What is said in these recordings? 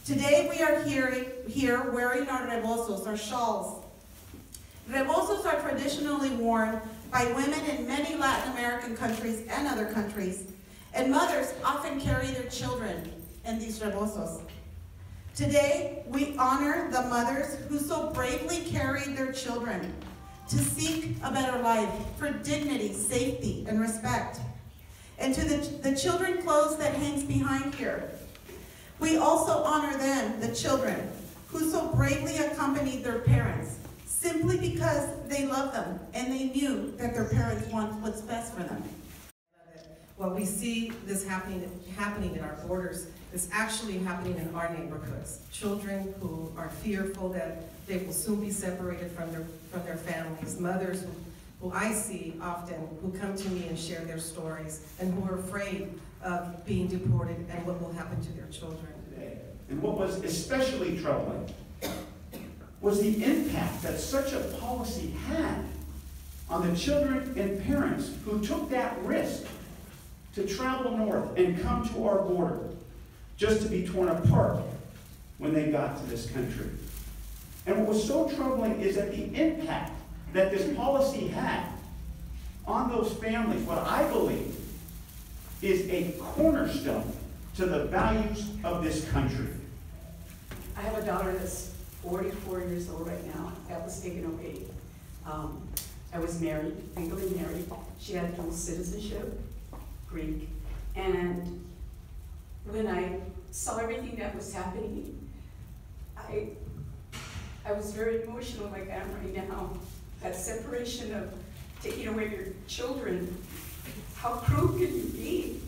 Today we are here wearing our rebozos, our shawls. Rebozos are traditionally worn by women in many Latin American countries and other countries, and mothers often carry their children in these rebozos. Today, we honor the mothers who so bravely carried their children to seek a better life for dignity, safety, and respect. And to the children clothes that hangs behind here, we also honor them, the children, who so bravely accompanied their parents, simply because they love them and they knew that their parents want what's best for them. What we see this happening in our borders is actually happening in our neighborhoods. Children who are fearful that they will soon be separated from their families, mothers who I see often who come to me and share their stories and who are afraid of being deported and what will happen to their children. And what was especially troubling was the impact that such a policy had on the children and parents who took that risk to travel north and come to our border just to be torn apart when they got to this country. And what was so troubling is that the impact that this policy had on those families, what I believe is a cornerstone to the values of this country. I have a daughter that's 44 years old right now. That was taken away. I was married, legally married. She had dual citizenship, Greek. And when I saw everything that was happening, I was very emotional like I am right now. That separation of taking away your children, how cruel can you be?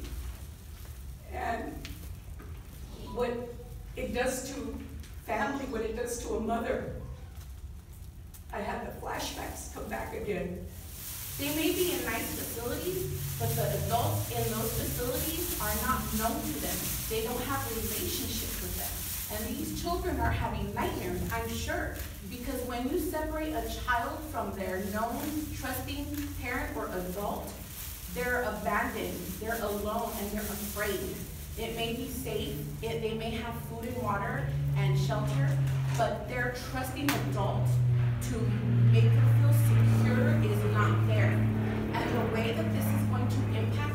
And what it does to family, what it does to a mother. I had the flashbacks come back again. They may be in nice facilities, but the adults in those facilities are not known to them. They don't have a relationship with them. And these children are having nightmares, I'm sure, because when you separate a child from their known, trusting parent or adult, they're abandoned, they're alone, and they're afraid. It may be safe, they may have food and water and shelter, but their trusting adult to make them feel secure is not there. And the way that this is going to impact